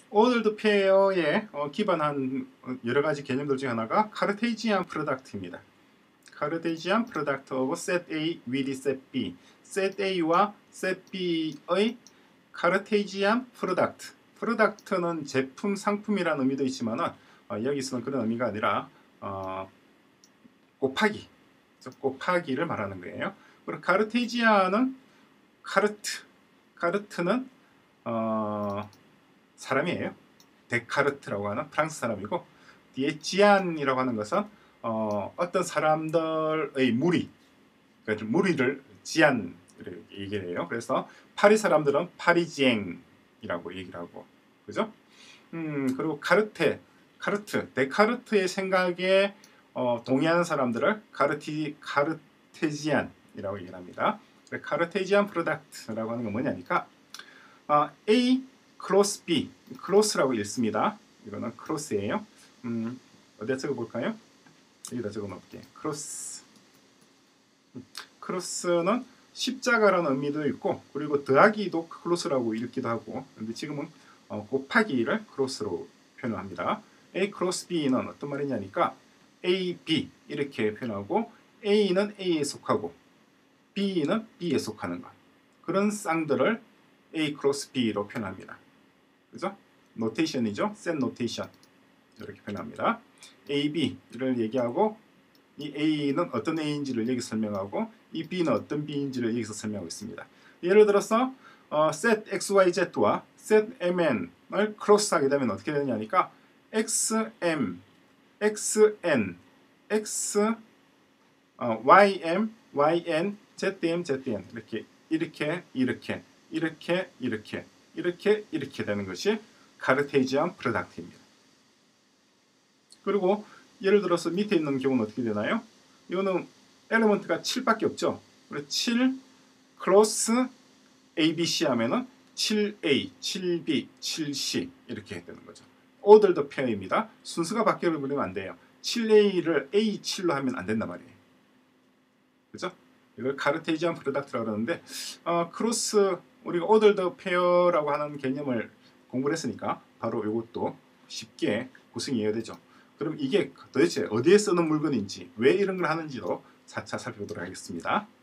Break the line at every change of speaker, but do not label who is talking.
오늘드 페어에 기반한 여러 가지 개념들 중 하나가 카르테지안 프로덕트입니다. 카르테지안 프로덕트 of set A with set B. set A와 set B의 카르테지안 프로덕트. 프로덕트는 제품, 상품이라는 의미도 있지만은 여기서는 그런 의미가 아니라 곱하기를 말하는 거예요. 그리고 카르테지안은 카르트는 사람이에요. 데카르트라고 하는 프랑스 사람이고, 뒤에 지안이라고 하는 것은 어떤 사람들의 그러니까 무리를 지안 이렇게 얘기를 해요. 그래서 파리 사람들은 파리지앵이라고 얘기를 하고, 그죠? 그리고 카르트, 데카르트의 생각에 동의하는 사람들을 카르테지안이라고 얘기를 합니다. 카르테지안 프로덕트라고 하는 건 뭐냐니까 A 크로스 B, 크로스라고 읽습니다. 이거는 크로스예요. 어디다 적어볼까요? 여기다 적어놓을게. 크로스는 십자가라는 의미도 있고, 그리고 더하기도 크로스라고 읽기도 하고, 근데 지금은 곱하기를 크로스로 표현합니다. A 크로스 B는 어떤 말이냐니까 A, B 이렇게 표현하고, A는 A에 속하고 B는 B에 속하는 것, 그런 쌍들을 A 크로스 B로 표현합니다. 그죠? 노테이션이죠. 셋 노테이션 이렇게 표현합니다. A, B를 얘기하고, 이 A는 어떤 A인지를 여기 설명하고, 이 B는 어떤 B인지를 여기서 설명하고 있습니다. 예를 들어서 set XYZ와 set MN을 크로스하게 되면 어떻게 되냐니까 XM, XN, X, YM, YN, ZM, ZN 이렇게 되는 것이 카르테지안 프로덕트입니다. 그리고 예를 들어서 밑에 있는 경우는 어떻게 되나요? 이거는 엘리먼트가 7밖에 없죠. 그래서 7 크로스 ABC 하면은 7A, 7B, 7C 이렇게 되는 거죠. 오더드 페어입니다. 순서가 바뀌어버리면 안 돼요. 7A를 A7로 하면 안 된단 말이에요. 그죠? 이걸 카르테지안 프로덕트라고 그러는데, 크로스, 우리가 오더드 페어라고 하는 개념을 공부를 했으니까 바로 이것도 쉽게 구성해야 되죠. 그럼 이게 도대체 어디에 쓰는 물건인지, 왜 이런 걸 하는지도 차차 살펴보도록 하겠습니다.